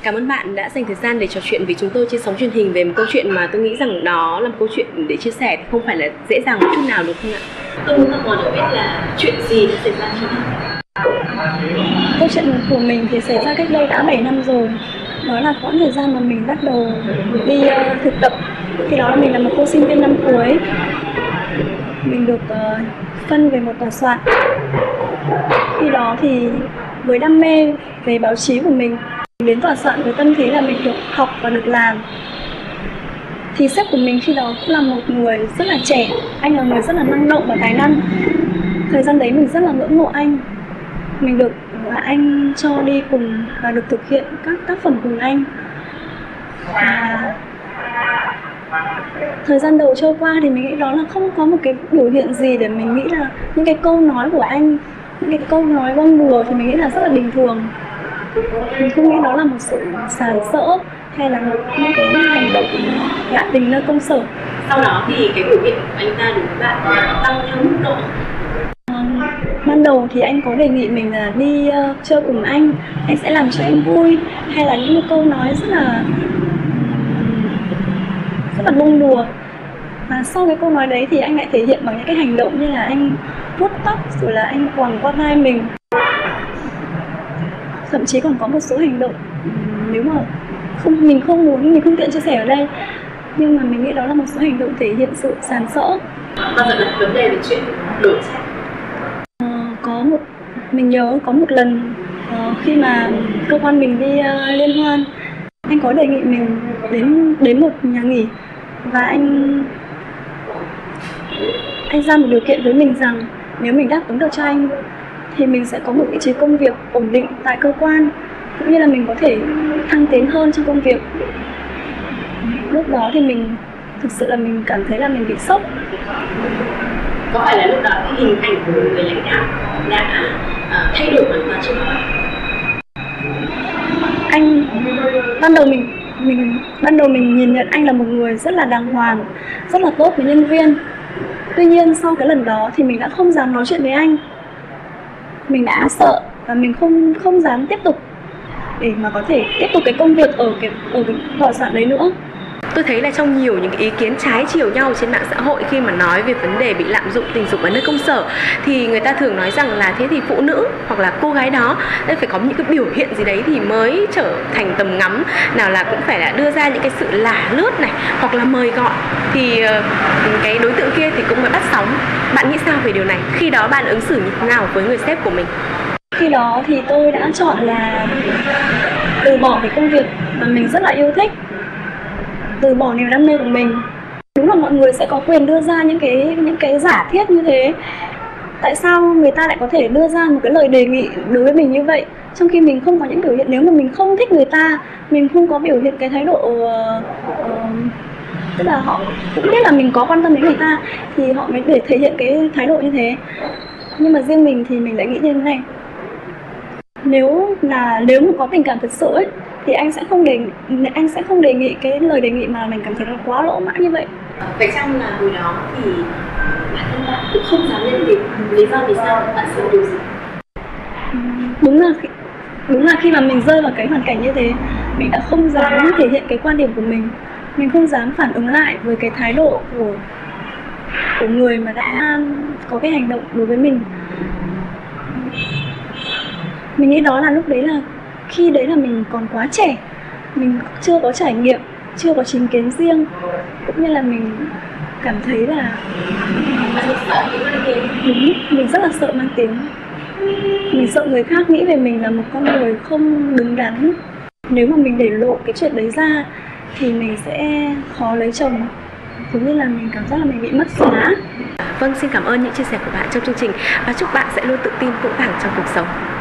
Cảm ơn bạn đã dành thời gian để trò chuyện với chúng tôi trên sóng truyền hình về một câu chuyện mà tôi nghĩ rằng đó là một câu chuyện để chia sẻ thì không phải là dễ dàng một chút nào, đúng không ạ? Tôi muốn tò mò được biết là chuyện gì đã xảy ra cho bạn. Câu chuyện của mình thì xảy ra cách đây đã 7 năm rồi. Đó là quãng thời gian mà mình bắt đầu đi thực tập. Khi đó mình là một cô sinh viên năm cuối. Mình được phân về một tòa soạn. Khi đó thì với đam mê về báo chí của mình đến tòa soạn với tâm thế là mình được học và được làm. Thì sếp của mình khi đó cũng là một người rất là trẻ. Anh là người rất là năng động và tài năng. Thời gian đấy mình rất là ngưỡng mộ anh. Mình được anh cho đi cùng và được thực hiện các tác phẩm cùng anh. Thời gian đầu trôi qua thì mình nghĩ đó là không có một cái biểu hiện gì để mình nghĩ là những cái câu nói của anh, những cái câu nói bông đùa thì mình nghĩ là rất là bình thường. Mình không nghĩ đó là một sự sàm sỡ hay là những cái hành động gạ tình nơi công sở. Sau đó thì cái biểu hiện của anh ta đối với bạn tăng theo mức độ. Ban đầu thì anh có đề nghị mình là đi chơi cùng anh sẽ làm cho em vui, hay là những câu nói rất là bông đùa. Và sau cái câu nói đấy thì anh lại thể hiện bằng những cái hành động như là anh vuốt tóc rồi là anh quàng qua vai mình. Thậm chí còn có một số hành động nếu mà mình không tiện chia sẻ ở đây, nhưng mà mình nghĩ đó là một số hành động thể hiện sự sàm sỡ. Bao giờ là vấn đề về chuyện đổi sách? Mình nhớ có một lần khi mà cơ quan mình đi liên hoan, anh có đề nghị mình đến một nhà nghỉ và anh ra một điều kiện với mình rằng nếu mình đáp ứng được cho anh thì mình sẽ có một vị trí công việc ổn định tại cơ quan, cũng như là mình có thể thăng tiến hơn trong công việc. Lúc đó thì mình thực sự là mình cảm thấy là mình bị sốc. Có phải là lúc đó cái hình ảnh của một người lãnh đạo đã thay đổi hoàn toàn chưa? Anh ban đầu mình nhìn nhận anh là một người rất là đàng hoàng, rất là tốt với nhân viên. Tuy nhiên sau cái lần đó thì mình đã không dám nói chuyện với anh. Mình đã sợ và mình không dám tiếp tục để mà có thể tiếp tục cái công việc ở cái tòa soạn đấy nữa. Tôi thấy là trong nhiều những ý kiến trái chiều nhau trên mạng xã hội khi mà nói về vấn đề bị lạm dụng tình dục ở nơi công sở, thì người ta thường nói rằng là thế thì phụ nữ hoặc là cô gái đó phải có những cái biểu hiện gì đấy thì mới trở thành tầm ngắm, nào là cũng phải là đưa ra những cái sự lả lướt này hoặc là mời gọi thì cái đối tượng kia thì cũng mới bắt sóng. Bạn nghĩ sao về điều này? Khi đó bạn ứng xử như thế nào với người sếp của mình? Khi đó thì tôi đã chọn là từ bỏ cái công việc mà mình rất là yêu thích, từ bỏ niềm đam mê của mình. Đúng là mọi người sẽ có quyền đưa ra những cái giả thiết như thế. Tại sao người ta lại có thể đưa ra một cái lời đề nghị đối với mình như vậy, trong khi mình không có những biểu hiện? Nếu mà mình không thích người ta, mình không có biểu hiện cái thái độ tức là họ cũng biết là mình có quan tâm đến người ta thì họ mới để thể hiện cái thái độ như thế. Nhưng mà riêng mình thì mình lại nghĩ như thế này: nếu mà có tình cảm thật sự ấy, thì anh sẽ không đề nghị cái lời đề nghị mà mình cảm thấy là quá lỗ mãng như vậy. Phải chăng là hồi đó thì bản thân bạn cũng không dám lên tiếng, lý do vì sao bạn sợ điều gì? Đúng là khi mà mình rơi vào cái hoàn cảnh như thế, mình đã không dám thể hiện cái quan điểm của mình không dám phản ứng lại với cái thái độ của người mà đã có cái hành động đối với mình. Mình nghĩ đó là lúc đấy là khi đấy là mình còn quá trẻ, mình chưa có trải nghiệm, chưa có chính kiến riêng, cũng như là mình cảm thấy là mình rất là sợ mang tiếng. Mình sợ người khác nghĩ về mình là một con người không đứng đắn. Nếu mà mình để lộ cái chuyện đấy ra thì mình sẽ khó lấy chồng, cũng như là mình cảm giác là mình bị mất giá. Vâng, xin cảm ơn những chia sẻ của bạn trong chương trình và chúc bạn sẽ luôn tự tin vững vàng trong cuộc sống.